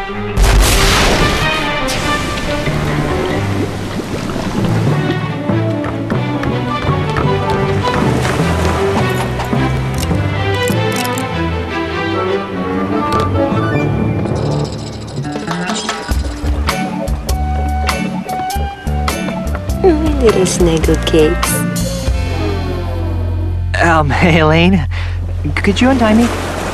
Little snuggle cakes. Hey, Elaine, could you untie me?